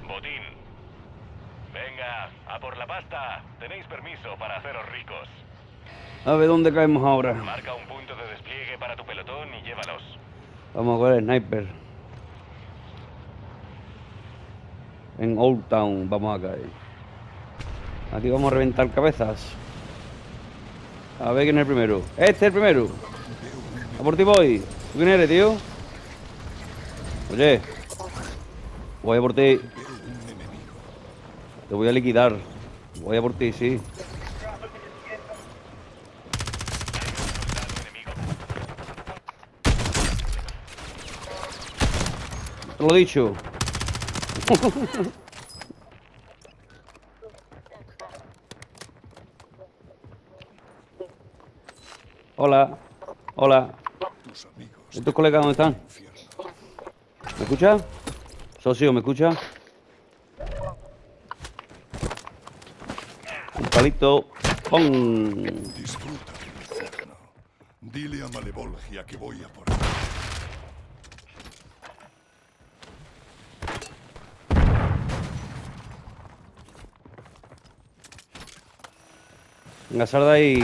Botín. Venga, a por la pasta. Tenéis permiso para haceros ricos. A ver dónde caemos ahora. Marca un punto de despliegue para tu pelotón y llévalos. Vamos a coger el sniper. En Old Town vamos a caer. Aquí vamos a reventar cabezas. A ver quién es el primero. Este es el primero. A por ti voy. ¿Tú quién eres, tío? Oye. Voy a por ti. Te voy a liquidar. Voy a por ti, sí. Te lo he dicho. Hola. Hola. ¿Y tus colegas dónde están? ¿Me escuchas? Socio, ¿me escuchas? Un palito. ¡Pum! Disfruta del infierno. Dile a Malevolgia que voy a por él. Venga, sal de ahí.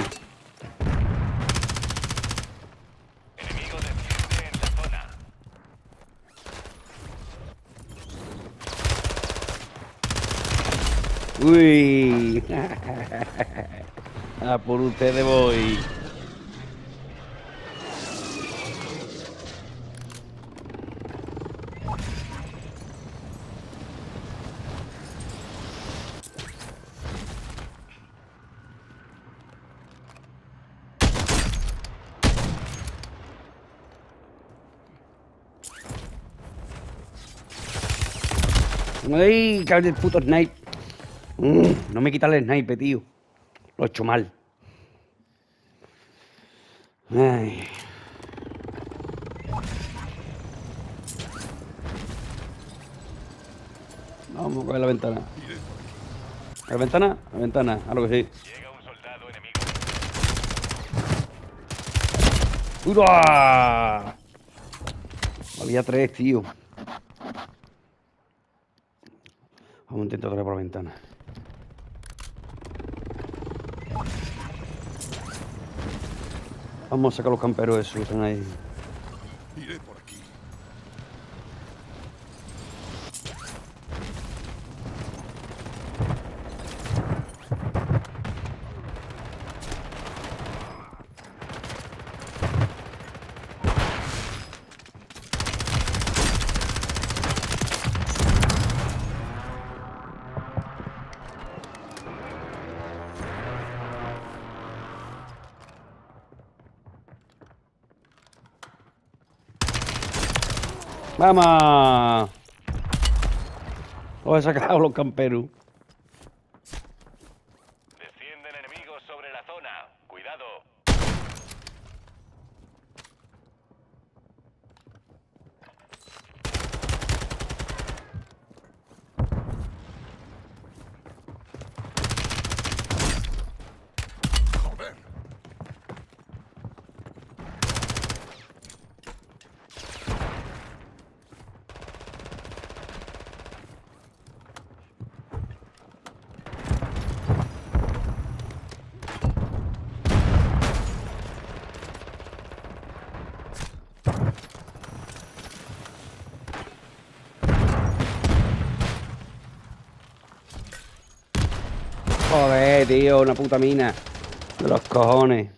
Enemigo desciende en la zona. Uy. A por ustedes voy. ¡Ay! ¡Cabrón del puto snipe! No me quita el snipe, tío. Lo he hecho mal. Ay. Vamos a coger la ventana. ¿La ventana? La ventana, algo que sí. Llega un soldado enemigo. ¡Ura! Había 3, tío. Vamos a intentar otra vez por la ventana. Vamos a sacar los camperos esos que están ahí. Iré por aquí. ¡Vamos! Los he sacado los camperos. Descienden enemigos sobre la zona. Cuidado. Joder. Joder, tío, una puta mina. De los cojones.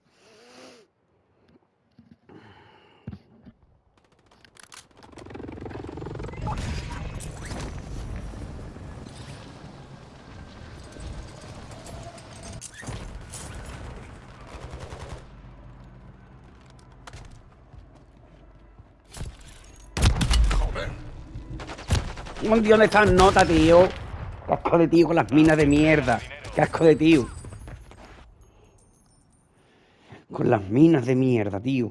Joder. ¿Dónde están notas, tío? Qué asco de tío con las minas de mierda. Qué asco de tío. Con las minas de mierda, tío.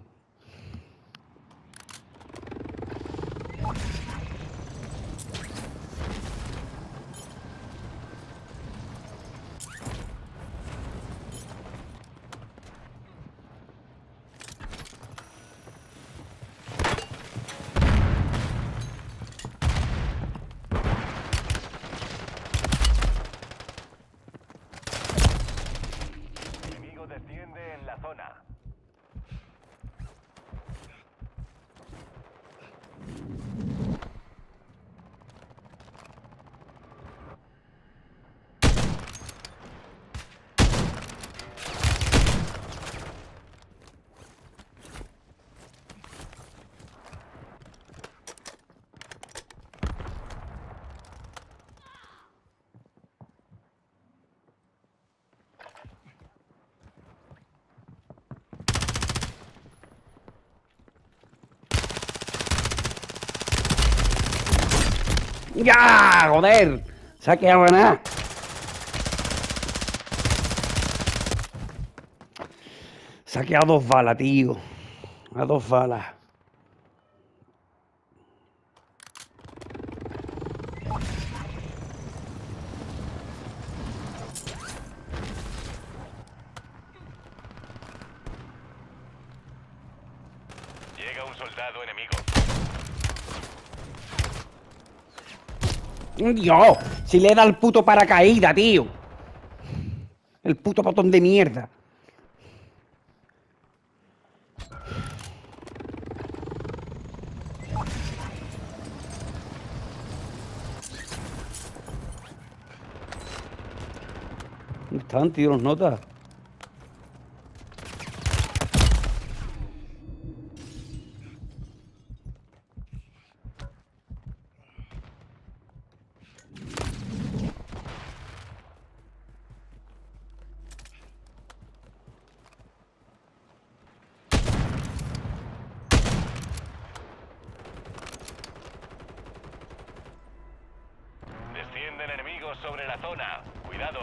¡Ya! ¡Joder! Se ha quedado ganar. Se ha quedado 2 balas, tío. A 2 balas. Llega un soldado enemigo. Dios, si le da el puto paracaídas, tío. El puto botón de mierda. ¿Dónde están, tío, los notas? Descienden enemigos sobre la zona. Cuidado.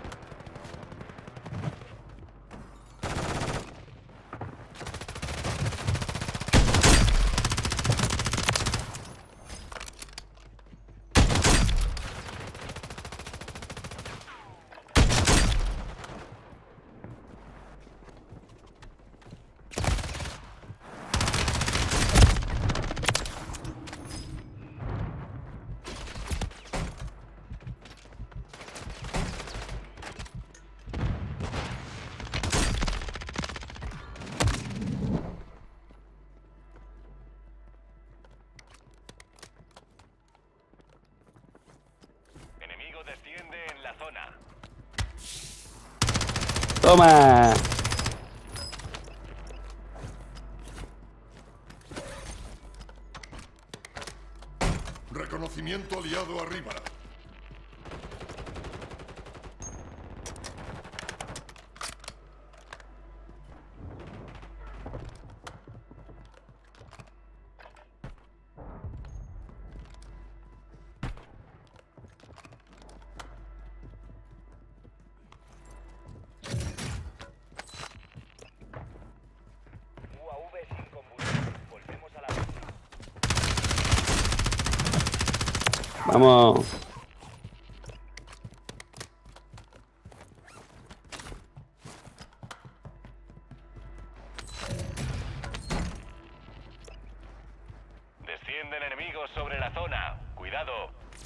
Enemigo desciende en la zona. Toma. Reconocimiento aliado arriba. UAV sin combustible. Volvemos a la pista. Vamos. Descienden enemigos sobre la zona. Cuidado.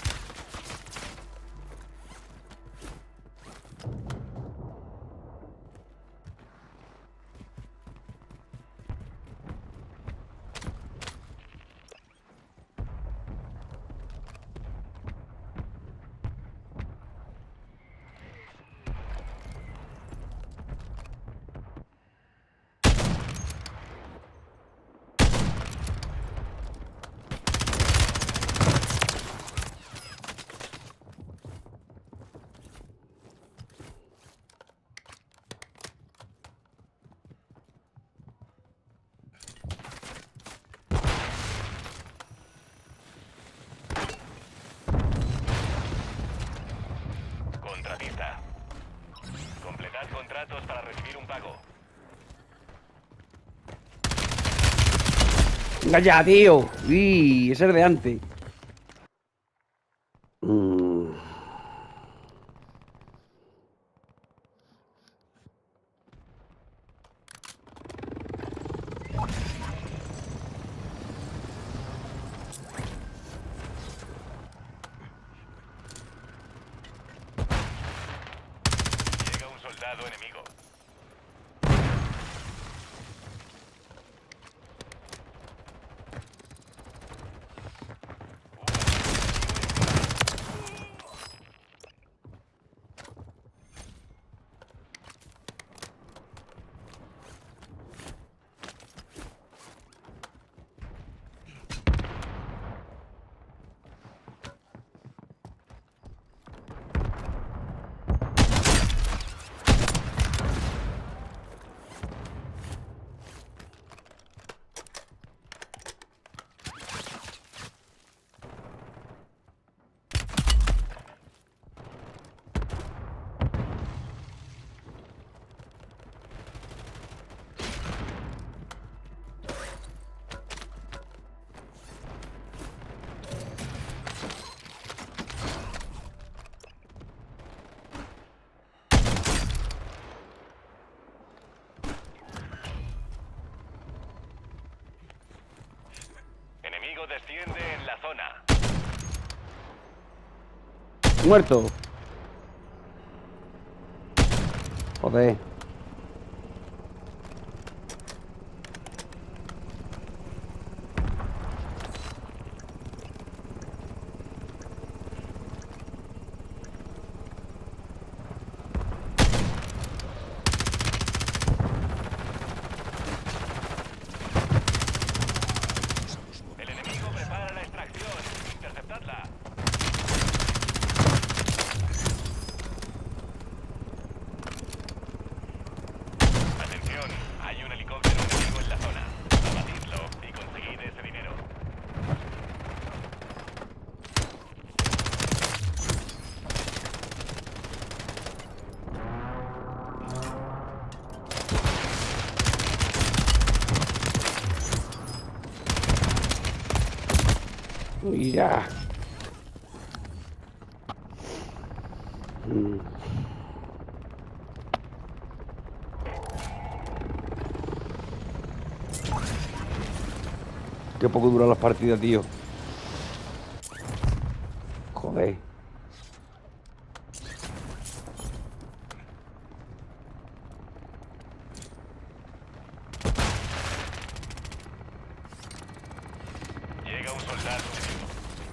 Contratista. Completad contratos para recibir un pago. Venga ya, tío. Uy, ese es de antes. Llega un soldado enemigo. Muerto. Joder. El enemigo prepara la extracción. Interceptadla. Atención, hay un helicóptero enemigo en la zona. Abatidlo y conseguid ese dinero. Mira. Mm. Qué poco duran las partidas, tío. Joder. Llega un soldado enemigo.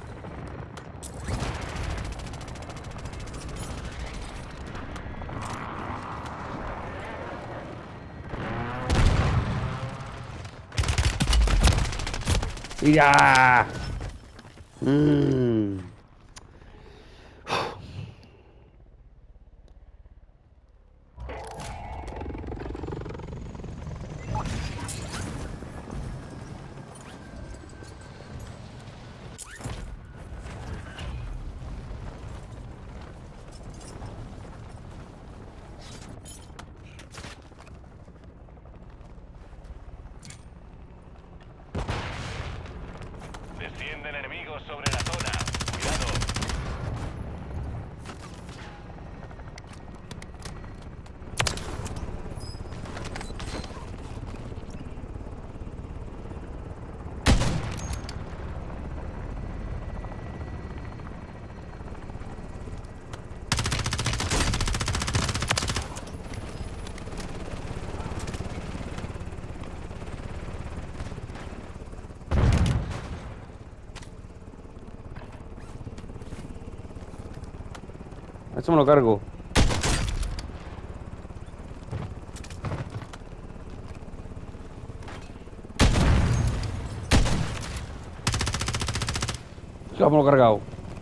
Mira. Mm. Descienden enemigos sobre la zona. Cuidado. Eso me lo cargo. Ya me lo he cargado.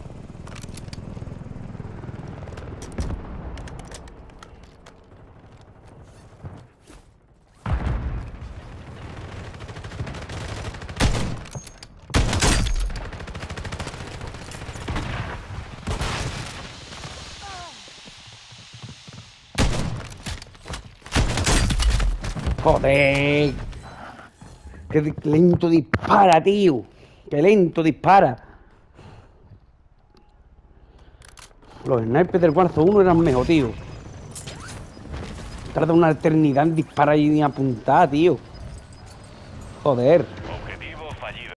Joder. Qué lento dispara, tío. Qué lento dispara. Los snipers del Warzone 1 eran mejor, tío. Tarda una eternidad en disparar y en apuntar, tío. Joder.